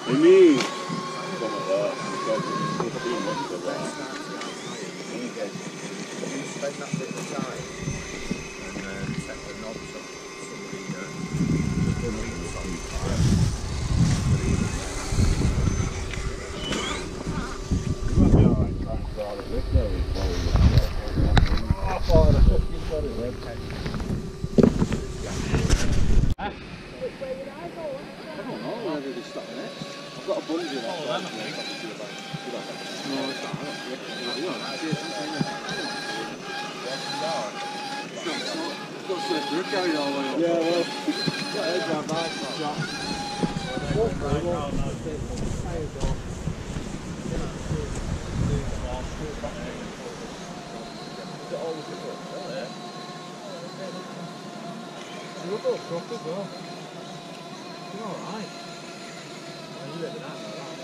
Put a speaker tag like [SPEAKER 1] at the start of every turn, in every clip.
[SPEAKER 1] We need some of that because it's 15 months of that.
[SPEAKER 2] You spend that bit of time and set the knobs up somebody the reeds on fire.
[SPEAKER 1] You might be alright trying to draw the lick there as well.
[SPEAKER 2] I thought I fucking got it there.
[SPEAKER 3] Which way would I go?
[SPEAKER 1] I don't know where they stop next. I've got a bungee that
[SPEAKER 4] Oh,
[SPEAKER 1] I'm
[SPEAKER 4] that's big.
[SPEAKER 1] No, it's not. You know, that's it. It's got Swift Brook carried all the way up. Yeah, well, got edge on that shot.
[SPEAKER 2] You're a little truck as well. You're alright. You live in that,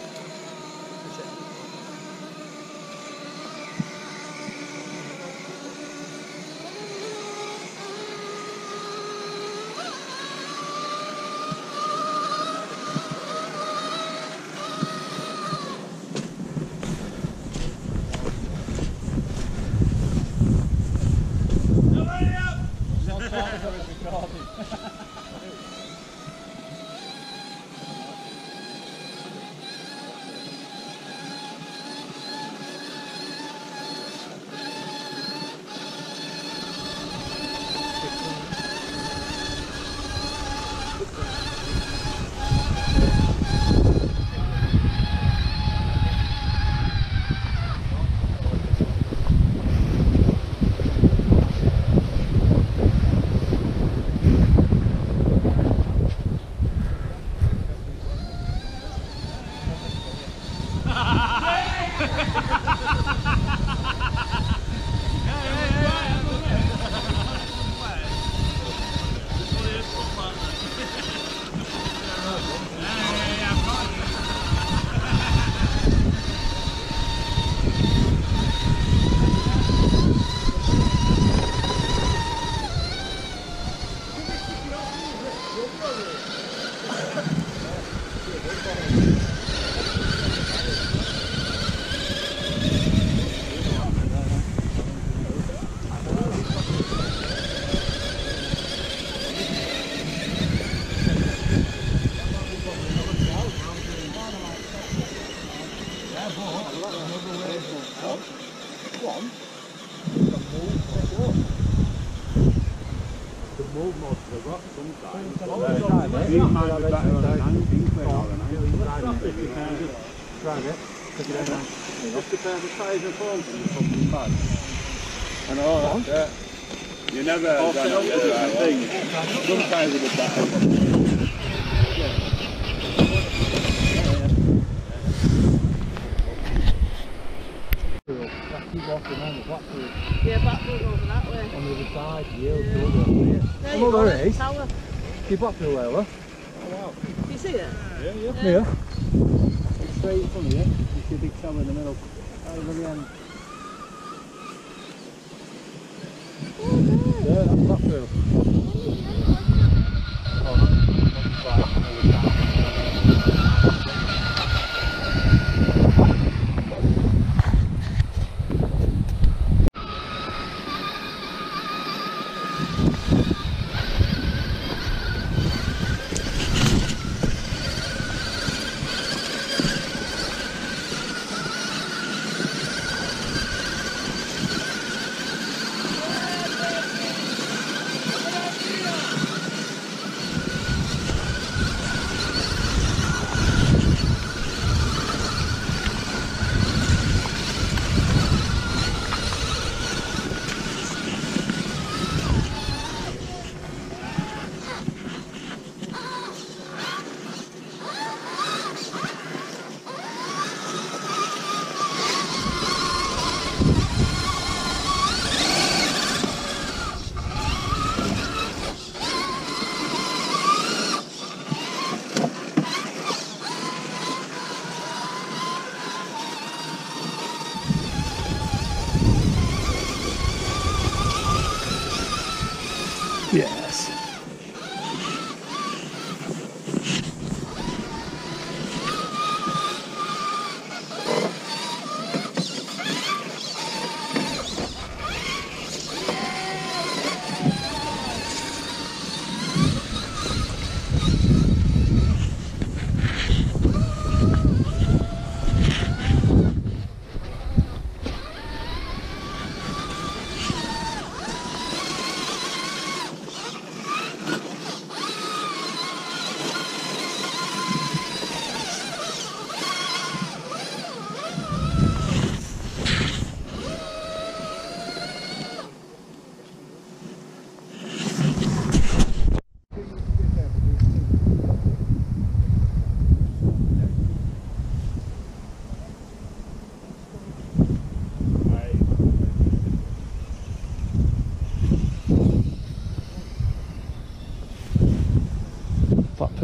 [SPEAKER 1] I know, that's it. You never done the right thing. Sometimes a bit better.
[SPEAKER 3] Yeah, Blackpool's over that way.
[SPEAKER 2] on the other side, yield to over here.
[SPEAKER 3] There you go,
[SPEAKER 2] there it is.
[SPEAKER 3] tower.
[SPEAKER 2] Keep up to the well,
[SPEAKER 1] Oh wow.
[SPEAKER 3] Do you see it?
[SPEAKER 1] Yeah, yeah.
[SPEAKER 2] Yeah.
[SPEAKER 1] It's straight in front of you. You see a big tower in the middle. Right at the end.
[SPEAKER 3] Oh, there.
[SPEAKER 2] Yeah, that's Blackpool.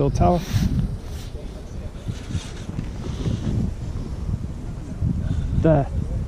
[SPEAKER 4] Eiffel Tower. There.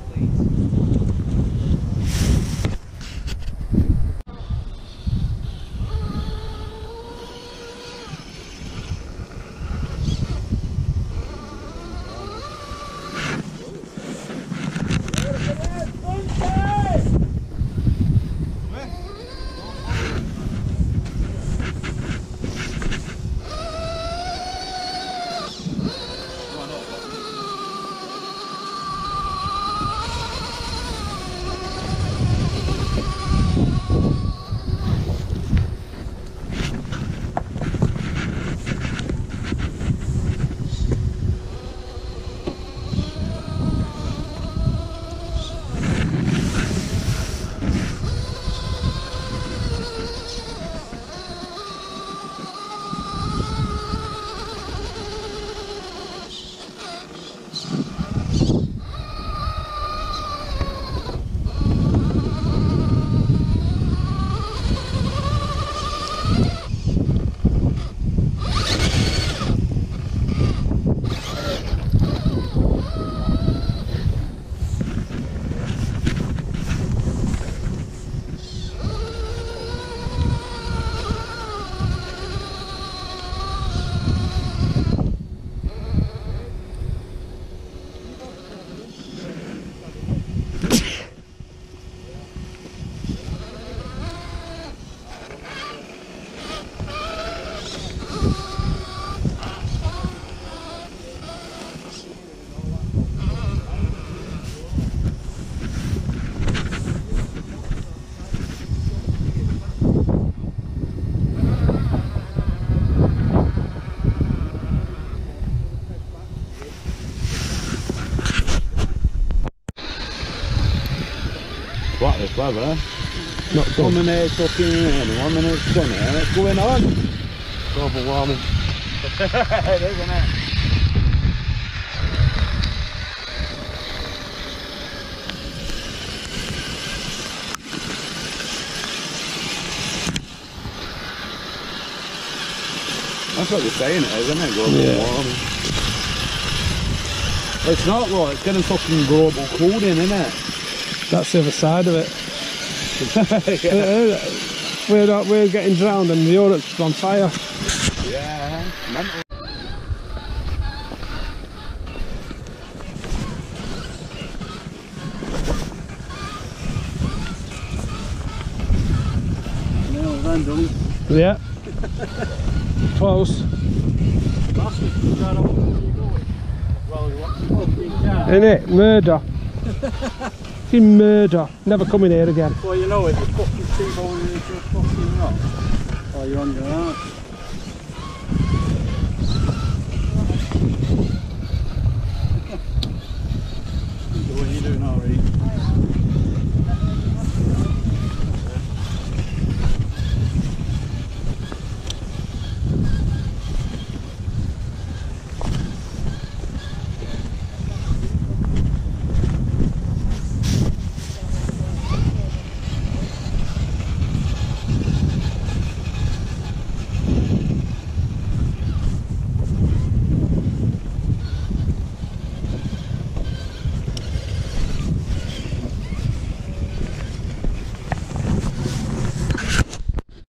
[SPEAKER 1] What this weather?
[SPEAKER 4] Not good.
[SPEAKER 1] 1 minute it's fucking raining, 1 minute it's sunny, and it's going on.
[SPEAKER 4] Global warming.
[SPEAKER 1] It is, isn't it? That's what they're saying it is, isn't it? Global warming. It's not though, it's getting fucking global cooling, isn't it?
[SPEAKER 4] That's the other side of it. We're getting drowned and Europe's on fire.
[SPEAKER 1] Yeah, mental. No, random.
[SPEAKER 4] Yeah. Close. Isn't it? Murder. Fucking murder. Never coming here again.
[SPEAKER 1] Well, you know it, you fucking keep on into a fucking rock. Or you're on your own.